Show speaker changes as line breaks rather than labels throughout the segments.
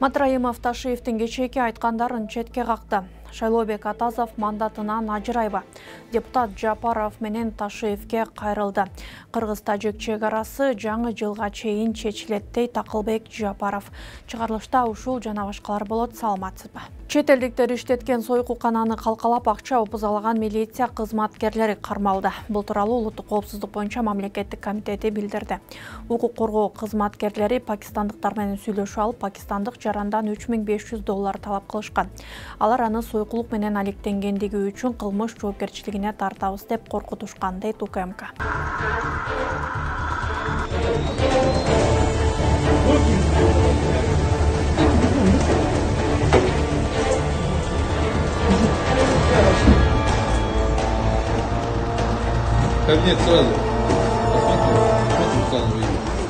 Матраимов Ташиевтің кечеки айткандарын четке какты. Шайлообек Атазов мандатынан ажырайбы. Депутат Жапаров менен Ташиевке кайрылды. Кыргыз-тажик чек-арасы жаңы жылга чейин чечилет дейт Акылбек Жапаров. Чыгарылышта ушул жана башкалар болот, саламатсызбы. Чет элдиктер иштеткен сойкукананы калкалап акча опузалаган милиция кызматкерлери кармалды. Бул тууралуу Улуттук коопсуздук боюнча мамлекеттик комитети билдирди. Укук коргоо кызматкерлери пакистандыктар менен сүйлөшүп алып, пакистандык жарандан $3500 талап кылышкан. Алар аны сойкулук менен алектенгендиги үчүн кылмыш жоопкерчилигине тартабыз деп коркутушкан, дейт УКМК.
Кабинет сразу. Посмотрим, сразу видим.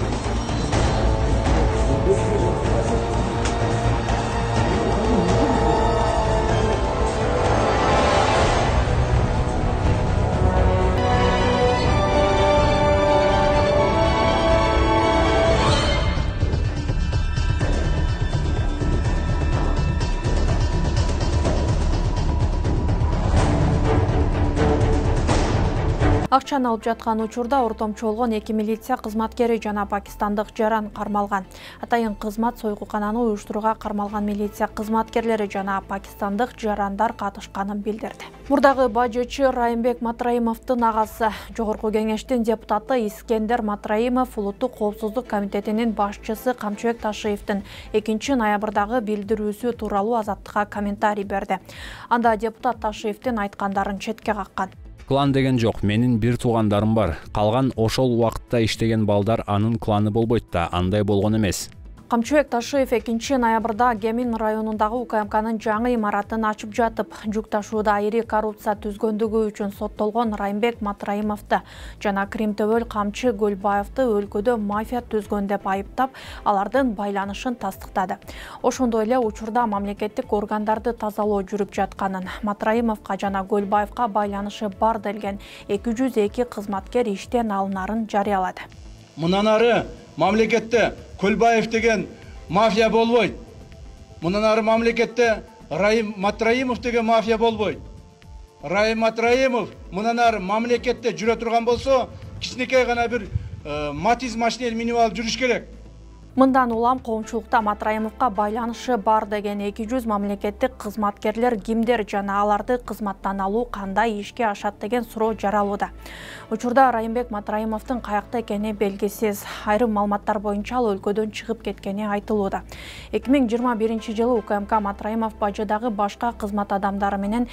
Акчаны алып жаткан учурда ортомчу болгон 2 милиция кызматкери жана пакистандык жаран кармалган. Атайын кызмат сойкукананы уюштурууга кармалган милиция кызматкерлери жана пакистандык жарандар катышканын билдирди. Мурдагы бажычы Райымбек Матраимовдун агасы, Жогорку кеңештин депутаты Искендер Матраимов Улуттук коопсуздук комитетинин башчысы Камчыбек Ташиевдин 2 ноябрдагы билдирүүсү тууралуу Азаттыкка комментарий берди. Анда депутат Ташиевдин айткандарын четке каккан.
Клан деген жок, менин бир туугандарым бар. Калган ошол убакытта иштеген балдар анын кланы болбойт да, андай болгон эмес.
Камчыбек Ташиев 2 ноябрда Гемин районундагы УКМКнын жаңы имаратын ачып жатып, жүк ташууда ири коррупция түзгөндүгү үчүн соттолгон Райымбек Матраимовду жана Кримтөбөл Камчы Гөлбаевди өлкөдө мафия түзгөн деп айыптап, алардын байланышын тастыктады. Ошондой эле учурда мамлекеттик органдарды тазалоо жүрүп жатканын, Матраимовго жана Гөлбаевга байланышы бар делген 202 кызматкер иштен алынарын жарыялады.
Мындан ары мамлекетте Көлбаев деген мафия болбойт. Мындан ары мамлекетте Райым Матраимов деген мафия болбойт. Райым Матраимов мындан ары мамлекетте жүрө турган болсо, кичинекей гана бир Матиз машинел минип алып жүрүш керек.
Мындан улам коомчулукта Матраимовго байланышы бар деген 200 мамлекеттик кызматкерлер кимдер жана аларды кызматтан алуу кандай ишке ашат деген суроо жаралууда. Учурда Райымбек Матраимовдун каякта экени белгисиз. Айрым маалыматтар боюнча ал өлкөдөн чыгып кеткени айтылууда. 2021-жылы УКМК Матраимов бажыдагы башка кызмат адамдары менен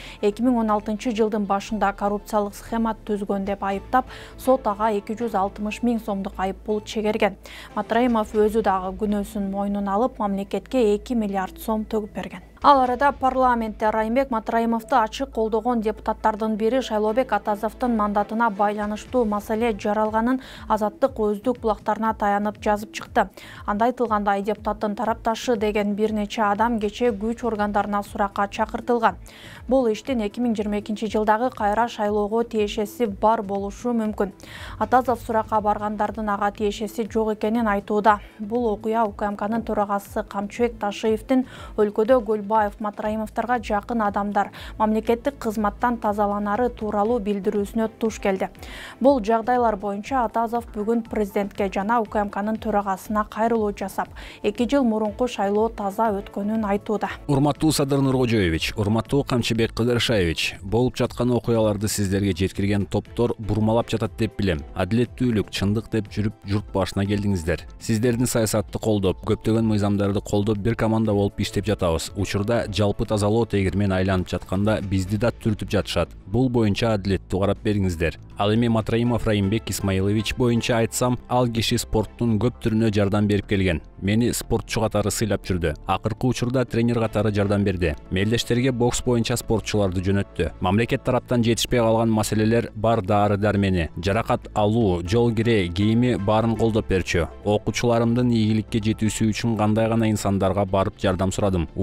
2016 жылдын башында коррупциялык схема түзгөн деп айыптап, сот ага 260 000 сомдук айып пул чегерген. Матраимов өзү дагы күнөөсүн мойнуна алып, мамлекетке 2 миллиард сом төгүп берген. Ал арада парламентте Райымбек Матраимовду ачык колдогон депутаттардын бири Шайлообек Атазовдун мандатына байланыштуу маселе жаралганын Азаттык өздүк булактарына таянып жазып чыкты. Анда айтылгандай, депутаттын тарапташы деген бир нече адам кече күч органдарына суракка чакыртылган. Бул иштин 2022 жылдагы кайра шайлоого тиешеси бар болушу мүмкүн. Атазов суракка баргандардын ага тиешеси жок экенин айтууда. Бул окуя УКМКнын төрагасы Камчыбек Ташиевдин өлкөдө Гөлбаев Матраимовдорго жакын адамдар мамлекеттик кызматтан тазаланары тууралуу билдирүүсүнө туш келди. Бул жагдайлар боюнча Атазов бүгүн президентке жана УКМКнын төрагасына кайрылуу жасап, 2 жыл мурунку шайлоо таза өткөнүн айтууда.
Урматтуу Садыр Нуркожоевич, урматтуу Камчыбек Кыдыршаевич, болуп жаткан окуяларды сиздерге жеткирген топтор бурмалап жатат деп билем. Адилеттүүлүк, чындык деп жүрүп, журт башына келдиңиздер. Сиздердин саясатты колдоп, көптөгөн мыйзамдарды колдоп бир команда болуп иштеп жатабыз. Учурда жалпы тазалоо тегирмени айланып жатканда бизди да түртүп жатышат. Бул боюнча адилеттүү карап бериңиздер. Ал эми Матраимов Райымбек Исмаилович боюнча айтсам, ал киши спорттун көп түрүнө жардам берип келген. Мени спортчу катары сыйлап жүрдү. Акыркы учурда тренер катары жардам берди. Мелдештерге бокс боюнча спортчуларды жөнөттү. Мамлекет тараптан жетишпей калган маселелер бар, дары-дармени, жаракат алуу, жол кире, кийими баарын колдоп берчү. Окуучуларымдын ийгиликке жетүүсү үчүн кандай гана инсандарга барып жардам сурадым. Убагында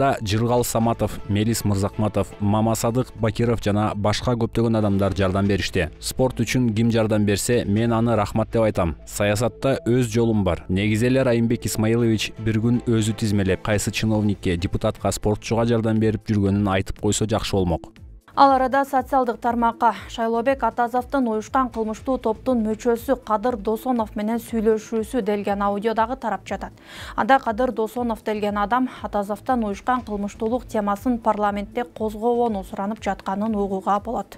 анда Жыргал Саматов, Мелис Мырзакматов, Мамасадык Бакиров жана башка көптөгөн адамдар жардам беришти. Спорт үчүн ким жардам берсе, мен аны рахмат деп айтам. Саясатта өз жолум бар. Негизи эле Райымбек Исмаилович бир күн өзү тизмелеп, кайсы чиновникке, депутатка, спортчуга жардам берип жүргөнүн айтып койсо жакшы болмок.
Ал арада социалдык тармакка Шайлообек Атазовдун уюшкан кылмыштуу топтун мүчөсү Кадыр Досонов менен сүйлөшүүсү делген аудиодагы тарап жатат. Анда Кадыр Досонов делген адам Атазовдон уюшкан кылмыштуулук темасын парламентте козгобоону суранып жатканын угууга болот.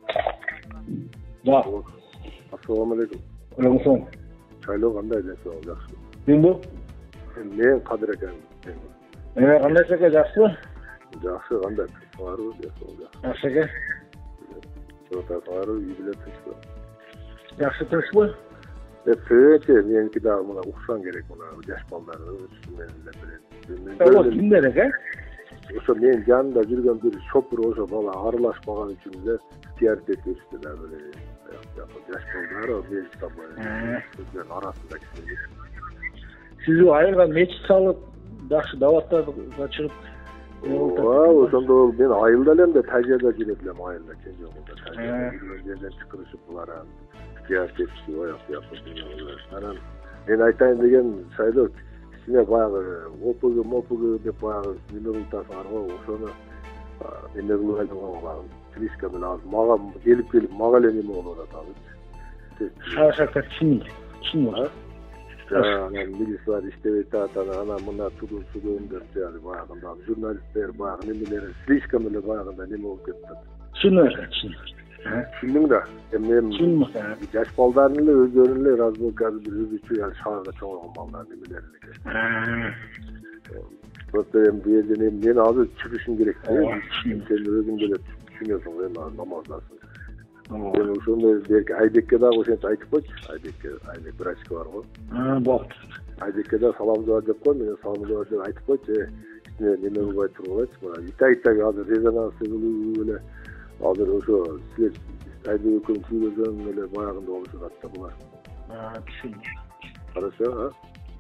Ассаламу алейкум.
Алейкум.
Шайлоо кандай жакшы? Жакшы.
Кимби?
Мен Кадыр экен.
Кандай экен, жакшы?
Жакшы, кандай? Барбы,
жакшы экен.
Барбы, үйдө тынчпы.
Жакшы тынчпы?
Сөйте, меники дагы мына уксаң керек, мына жаш балдар менен эле билет.
Кимдер экен?
Ошо менин жанымда жүргөн бир шопур ошо бала аралашпаган үчүн эле зиярат этишти да эле. Жаш балдар, мечиттин арасында киши.
Сиз айылга мечит салып, жакшы даваттарга чыгып
ошондо мен айылда элем да тажада жүрөт элем айылда кенже болду. Жүргөн жерден чакырышып булар зиярат этишти, анан мен айтайын деген Шайлоо кичине баягы ОПГ деп баягы неме кылтасыңар го, ошону неме кылып айдаган слишком эле азыр мага келип мага эле неме болуп атат.
Шашакта чын.
Анан милициялар иштебейт атат, анан мына судун деп баягында журналисттер баягы немелери слишком эле баягында неме болуп кетти.
Чын экен, чын.
Түшүндүң да. Эми жаш балдардын эле өздөрүнүн эле разборка бир өзүчө шаарда чоңойгон балдар немелери эле. Просто эми бу жерден мен азыр чыгышым керек. Сен өзүң деле түшүнөсүң го, эми намаздасың. Мен ошондой берки Айбекке дагы ошентип айтып койчу. Айбек врачка бар го.
Болду.
Айбекке да салам жок деп кой, мен салам жок деп айтып койчу. Неме кылбай тургулачы, мына Итак азыр резонанс кылуу эле азыр ошо силер Айбек экөөң сүйлөшгөн эле баягында болушат да булар.
Түшүндүм.
Хорошо,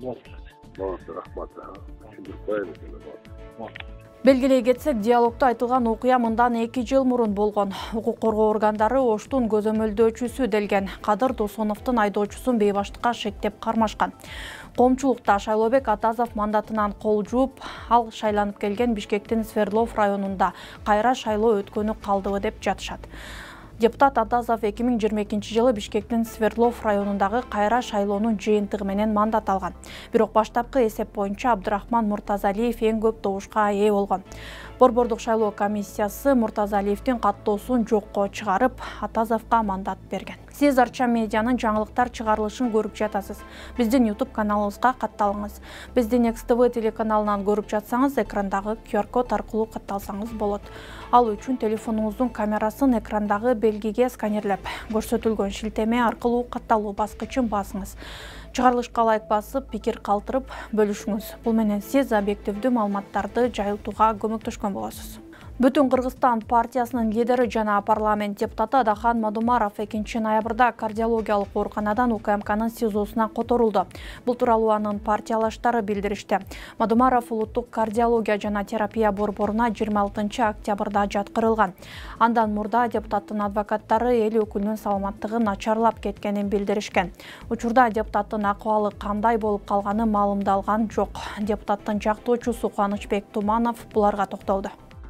Болду.
Рахмат. Түшүндүрүп коеюн.
Белгилей кетсек, диалогто айтылган окуя мындан 2 жыл мурун болгон. Укук коргоо органдары Оштун көзөмөлдөөчүсү делген Кадыр Досоновдун айдоочусун бейбаштыкка шектеп кармашкан. Коомчулукта Шайлообек Атазов мандатынан кол жууп, ал шайланып келген Бишкектин Свердлов районунда кайра шайлоо өткөнү калдыбы деп жатышат. Депутат Атазов 2022 жылы Бишкектин Свердлов районундагы кайра шайлоонун жыйынтыгы менен мандат алган. Бирок баштапкы эсеп боюнча Абдырахман Муртазалиев эң көп добушка ээ болгон. Борбордук шайлоо комиссиясы Муртазалиевдин каттоосун жокко чыгарып, Атазовго мандат берген. Сиз Арча медианын жаңылыктар чыгарылышын көрүп жатасыз. Биздин YouTube каналыбызга катталыңыз. Биздин XTV телеканалынан көрүп жатсаңыз, экрандагы QR-код аркылуу катталсаңыз болот. Ал үчүн телефонуңуздун камерасын экрандагы белгиге сканерлеп, көрсөтүлгөн шилтеме аркылуу катталуу баскычын басыңыз. Чыгарылышка лайк басып, пикир калтырып бөлүшүңүз. Бул менен сиз объективдүү маалыматтарды жайылтууга көмөктөшкөн болосуз. Бүтүн Кыргызстан партиясынын лидери жана парламент депутаты Адахан Мадумаров 2 ноябрда кардиологиялык ооруканадан УКМКнын СИЗОсуна которулду. Бул тууралуу анын партиялаштары билдиришти. Мадумаров улуттук кардиология жана терапия борборуна 26 октябрда жаткырылган. Андан мурда депутаттын адвокаттары эл өкүлүнүн саламаттыгы начарлап кеткенин билдиришкен. Учурда депутаттын акыбалы кандай болуп калганы маалымдалган жок. Депутаттын жактоочусу Кубанычбек Туманов буларга токтолду.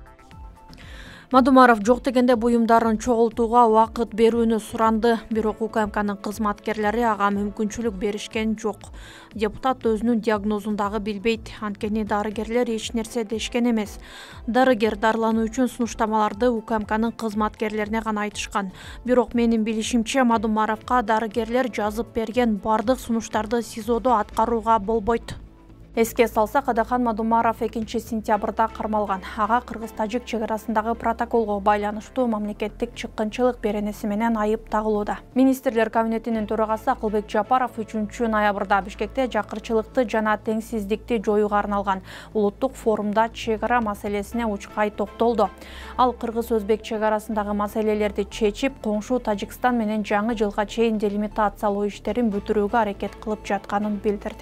Мадумаров жок дегенде буюмдарын чогултууга убакыт берүүнү суранды, бирок УКМКнын кызматкерлери ага мүмкүнчүлүк беришкен жок. Депутат өзүнүн диагнозун дагы билбейт, анткени дарыгерлер эч нерсе дешкен эмес. Дарыгер дарылануу үчүн сунуштамаларды УКМКнын кызматкерлерине гана айтышкан. Бирок менин билишимче, Мадумаровго дарыгерлер жазып берген бардык сунуштарды СИЗОдо аткарууга болбойт. Эске салсак, Адахан Мадумаров 2 сентябрда кармалган. Ага кыргыз-тажик чек арасындагы протоколго байланыштуу мамлекеттик чыккынчылык беренеси менен айып тагылууда. Министрлер кабинетинин төрагасы Акылбек Жапаров 3 ноябрда Бишкекте жакырчылыкты жана теңсиздикти жоюуга арналган улуттук форумда чек ара маселесине учкай токтолду. Ал кыргыз-өзбек чек арасындагы маселелерди чечип, коңшу Тажикстан менен жаңы жылга чейин делимитациялоо иштерин бүтүрүүгө аракет кылып жатканын билдирди.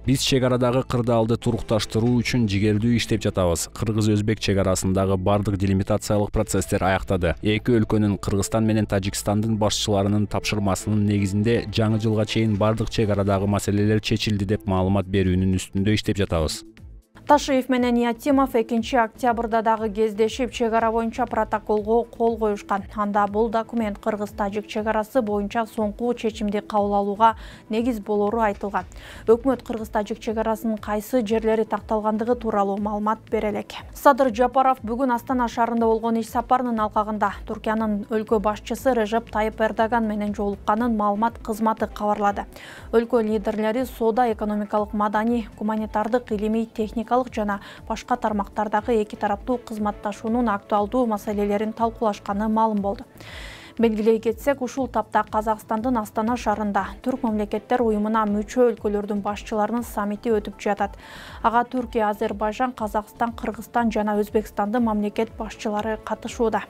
Биз чек арадагы кырдаалды турукташтыруу үчүн жигердүү иштеп жатабыз. Кыргыз-өзбек чек арасындагы бардык делимитациялык процесстер аяктады. Эки өлкөнүн, Кыргызстан менен Тажикстандын башчыларынын тапшырмасынын негизинде жаңы жылга чейин бардык чек арадагы маселелер чечилди деп маалымат берүүнүн үстүндө иштеп жатабыз.
Ташиев менен Ятимов 2 октябрда дагы кездешип, чек ара боюнча протоколго кол коюшкан. Анда бул документ Кыргыз-Тажик чек арасы боюнча соңку чечимди кабыл алууга негиз болору айтылган. Өкмөт Кыргыз-Тажик чек арасынын кайсы жерлери такталгандыгы тууралуу маалымат бере элек. Садыр Жапаров бүгүн Астана шаарында болгон иш сапарынын алкагында Түркиянын өлкө башчысы Режеп Тайып Эрдоган менен жолукканын маалымат кызматы кабарлады. Өлкө лидерлери соода, экономикалык, маданий, гуманитардык, илимий, техникалык жана башка тармактардагы эки тараптуу кызматташуунун актуалдуу маселелерин талкуулашканы маалым болду. Белгилей кетсек, ушул тапта Казакстандын Астана шаарында Түрк мамлекеттер уюмуна мүчө өлкөлөрдүн башчыларынын саммити өтүп жатат. Ага Түркия, Азербайжан, Казакстан, Кыргызстан жана Өзбекстандын мамлекет башчылары катышууда.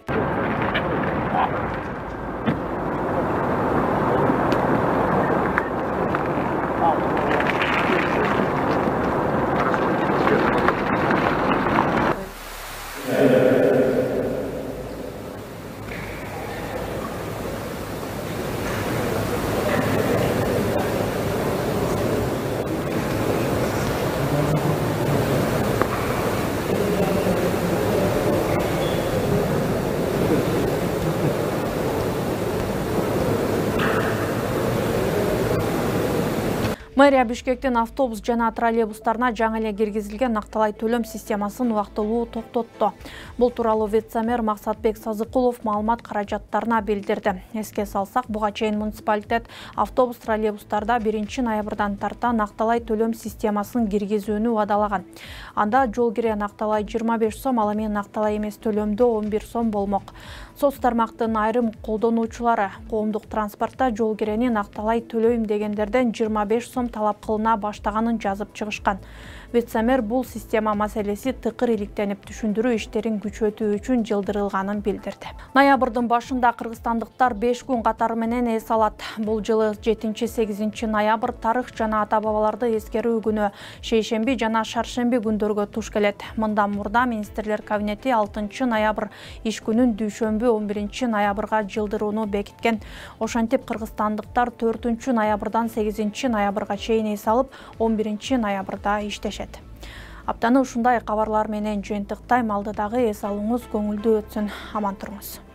Мэрия Бишкектин автобус жана троллейбустарына жаңы эле киргизилген накталай төлөм системасын убактылуу токтотту. Бул тууралуу вице-мэр Максатбек Сазыкулов маалымат каражаттарына билдирди. Эске салсак, буга чейин муниципалитет автобус троллейбустарда 1 ноябрдан тарта накталай төлөм системасын киргизүүнү убадалаган. Анда жол кире накталай 25 сом, ал эми накталай эмес төлөмдө 11 сом болмок. Соц тармактын айрым колдонуучулары коомдук транспортто жол кирени накталай төлөйм дегендерден 25 сом талап кылына баштаганын жазып чыгышкан. Вице-мэр бул система маселеси тыкыр иликтенип түшүндүрүү иштерин күчөтүү үчүн жылдырылганын билдирди. Ноябрдын башында кыргызстандыктар 5 күн катары менен эс алат. Бул жылы 7-8 ноябрь тарых жана ата-бабаларды эскерүү күнү шейшемби жана шаршемби күндөргө туш келет. Мындан мурда министрлер кабинети 6 ноябрь иш күнүн дүйшөмбү 11 ноябрга жылдырууну бекиткен. Ошентип кыргызстандыктар 4 ноябрдан 8 ноябрга чейин эс алып, 11 ноябрда иштешет. Аптаны ушундай кабарлар менен жыйынтыктайм. Алдыдагы эс алууңуз көңүлдүү өтсүн. Аман туруңуз.